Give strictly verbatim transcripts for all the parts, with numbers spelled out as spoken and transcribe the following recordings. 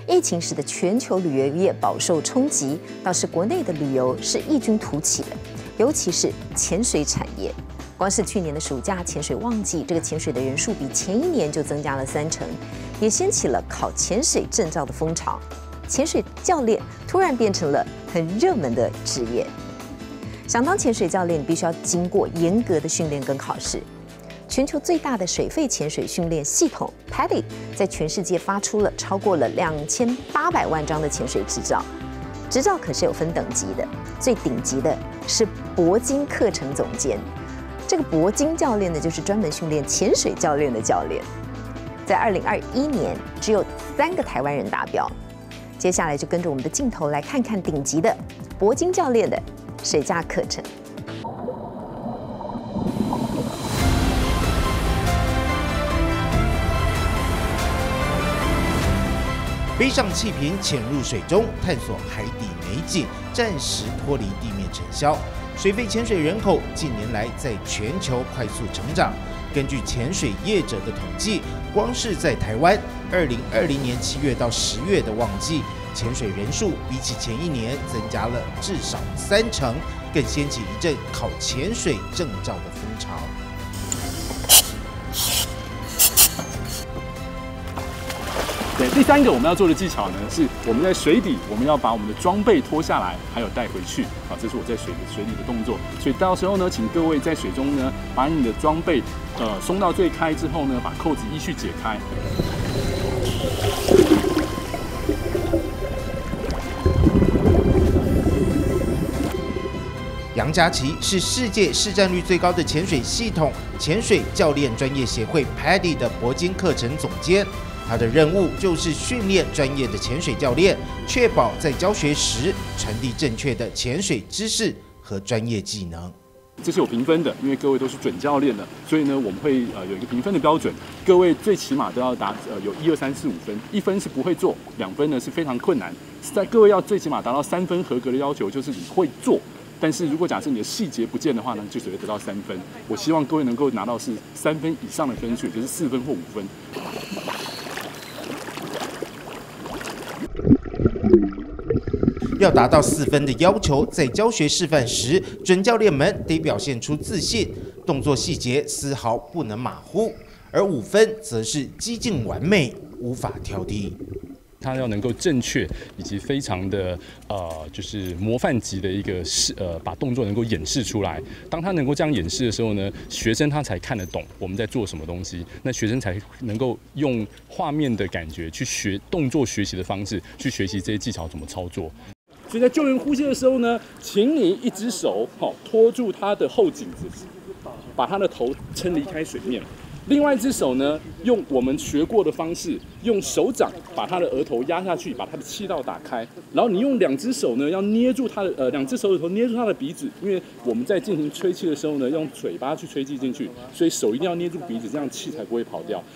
疫情使得全球旅游业饱受冲击，倒是国内的旅游是异军突起的，尤其是潜水产业。光是去年的暑假潜水旺季，这个潜水的人数比前一年就增加了三成，也掀起了考潜水证照的风潮。潜水教练突然变成了很热门的职业。想当潜水教练，你必须要经过严格的训练跟考试。全球最大的水肺潜水训练系统 P A D I 在全世界发出了超过了两千八百万张的潜水执照，执照可是有分等级的，最顶级的是铂金课程总监。这个铂金教练呢，就是专门训练潜水教练的教练。在二零二一年，只有三个台湾人达标。接下来就跟着我们的镜头来看看顶级的铂金教练的水驾课程。 背上气瓶潜入水中，探索海底美景，暂时脱离地面尘嚣。水肺潜水人口近年来在全球快速成长。根据潜水业者的统计，光是在台湾，二零二零年七月到十月的旺季，潜水人数比起前一年增加了至少三成，更掀起一阵考潜水证照的风潮。 对，第三个我们要做的技巧呢，是我们在水底，我们要把我们的装备脱下来，还有带回去。好，这是我在水水里的动作。所以到时候呢，请各位在水中呢，把你的装备呃松到最开之后呢，把扣子依序解开。 杨佳琪是世界市占率最高的潜水系统潜水教练专业协会 P A D I 的铂金课程总监。他的任务就是训练专业的潜水教练，确保在教学时传递正确的潜水知识和专业技能。 这是有评分的，因为各位都是准教练的，所以呢，我们会呃有一个评分的标准，各位最起码都要达呃有一二三四五分，一分是不会做，两分呢是非常困难，在各位要最起码达到三分合格的要求，就是你会做。但是如果假设你的细节不见的话呢，就只会得到三分。我希望各位能够拿到是三分以上的分数，也就是四分或五分。 要达到四分的要求，在教学示范时，准教练们得表现出自信，动作细节丝毫不能马虎，而五分则是几近完美，无法挑剔。 它要能够正确以及非常的呃，就是模范级的一个示呃，把动作能够演示出来。当他能够这样演示的时候呢，学生他才看得懂我们在做什么东西，那学生才能够用画面的感觉去学动作学习的方式去学习这些技巧怎么操作。所以在救援呼吸的时候呢，请你一只手好托住他的后颈子，把他的头撑离开水面。另外一只手呢，用我们学过的方式，用手掌把他的额头压下去，把他的气道打开。然后你用两只手呢，要捏住他的呃，两只手指头捏住他的鼻子，因为我们在进行吹气的时候呢，用嘴巴去吹气进去，所以手一定要捏住鼻子，这样气才不会跑掉。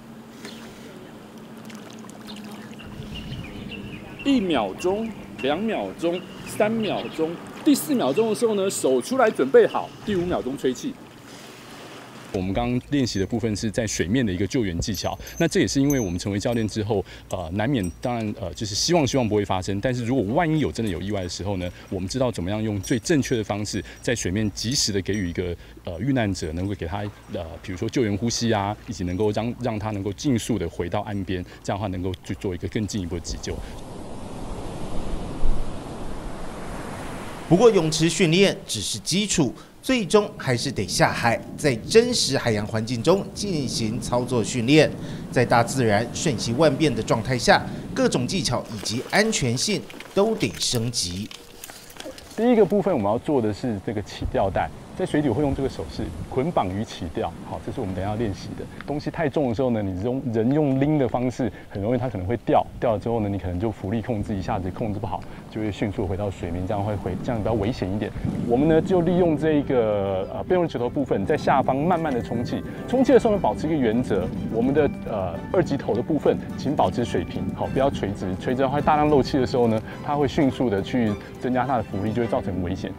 一秒钟、两秒钟、三秒钟，第四秒钟的时候呢，手出来准备好，第五秒钟吹气。我们刚刚练习的部分是在水面的一个救援技巧，那这也是因为我们成为教练之后，呃，难免当然呃就是希望希望不会发生，但是如果万一有真的有意外的时候呢，我们知道怎么样用最正确的方式，在水面及时的给予一个呃遇难者能够给他呃比如说救援呼吸啊，以及能够让让他能够尽速的回到岸边，这样的话能够去做一个更进一步的急救。 不过泳池训练只是基础，最终还是得下海，在真实海洋环境中进行操作训练。在大自然瞬息万变的状态下，各种技巧以及安全性都得升级。 第一个部分我们要做的是这个起吊带，在水底会用这个手势捆绑与起吊。好，这是我们等一下要练习的。东西太重的时候呢，你用人用拎的方式，很容易它可能会掉，掉了之后呢，你可能就浮力控制一下子控制不好，就会迅速回到水面，这样会回这样比较危险一点。我们呢就利用这个呃备用指头部分，在下方慢慢的充气，充气的时候呢保持一个原则，我们的呃二级头的部分请保持水平，好，不要垂直，垂直的话大量漏气的时候呢，它会迅速的去增加它的浮力，就会造成危险。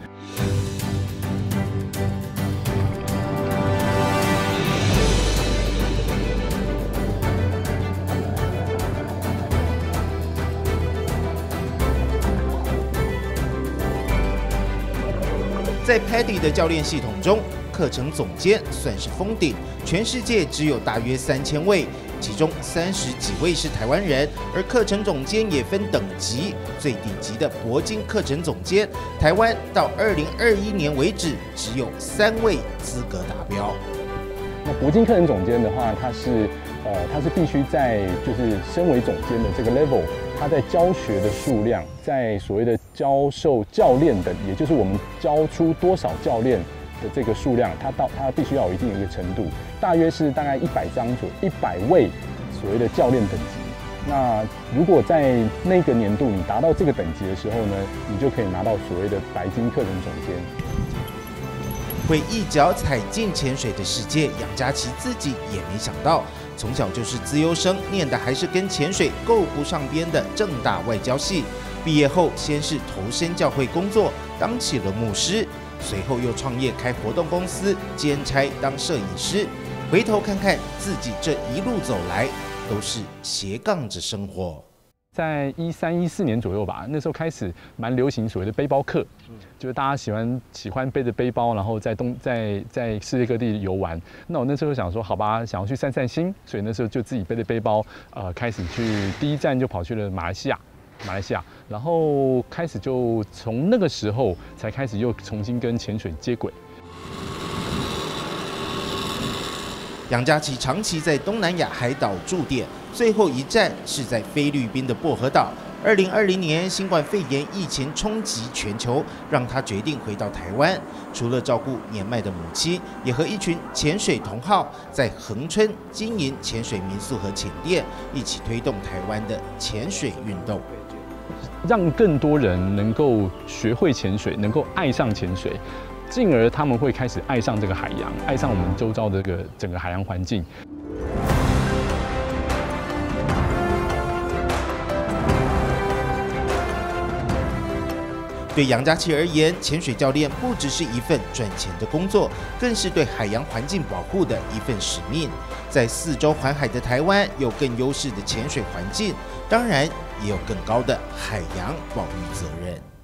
在 P A D D Y 的教练系统中，课程总监算是封顶，全世界只有大约三千位，其中三十几位是台湾人，而课程总监也分等级，最顶级的铂金课程总监，台湾到二零二一年为止只有三位资格达标。 那铂金课程总监的话，他是呃，他是必须在就是身为总监的这个 level， 他在教学的数量，在所谓的教授教练的，也就是我们教出多少教练的这个数量，他到他必须要有一定的一个程度，大约是大概一百张左一百位所谓的教练等级。那如果在那个年度你达到这个等级的时候呢，你就可以拿到所谓的白金课程总监。 会一脚踩进潜水的世界，杨佳琪自己也没想到，从小就是资优生，念的还是跟潜水够不上边的政大外交系。毕业后，先是投身教会工作，当起了牧师，随后又创业开活动公司，兼差当摄影师。回头看看自己这一路走来，都是斜杠着生活。 在一三一四年左右吧，那时候开始蛮流行所谓的背包客，就是大家喜欢喜欢背着背包，然后在东在在世界各地游玩。那我那时候想说，好吧，想要去散散心，所以那时候就自己背着背包，呃，开始去第一站就跑去了马来西亚，马来西亚，然后开始就从那个时候才开始又重新跟潜水接轨。 杨佳琪长期在东南亚海岛驻点，最后一站是在菲律宾的薄荷岛。二零二零年新冠肺炎疫情冲击全球，让他决定回到台湾。除了照顾年迈的母亲，也和一群潜水同好在恒春经营潜水民宿和潜店，一起推动台湾的潜水运动， 让更多人能够学会潜水，能够爱上潜水。进而他们会开始爱上这个海洋，爱上我们周遭的这个整个海洋环境。 对杨佳琪而言，潜水教练不只是一份赚钱的工作，更是对海洋环境保护的一份使命。在四周环海的台湾，有更优势的潜水环境，当然也有更高的海洋保育责任。